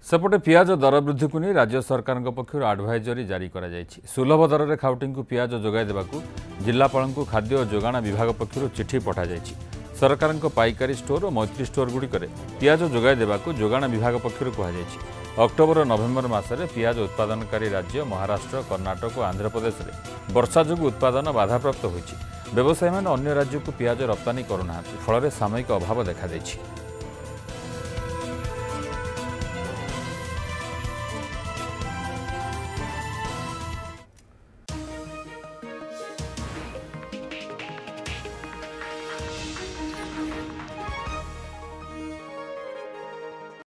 सेपटे पियाज दर वृद्धि को नहीं राज्य सरकार पक्षर आडभाइजरी जारी करा जायछि। सुलभ दर में खाउटी को पियाज जोगाई देबाकू जिल्लापाल खाद्य और जोगाण विभाग पक्षर चिठी पठा जायछि। सरकार पाइकारी स्टोर और मैत्री स्टोर गुड़िक पियाज जोगाई देबाकू जोगाण विभाग पक्षर कहुଯାଇଛି। अक्टोबर और नवेम्बर मासरे पियाज उत्पादनकारी राज्य महाराष्ट्र, कर्णाटक और आंध्र प्रदेश में वर्षा जोगु उत्पादन बाधाप्राप्त होइछि। व्यवसायी मैंने अन्य राज्य को पियाज रप्तानी करूना, फल सामयिक अभाव देखा देछि।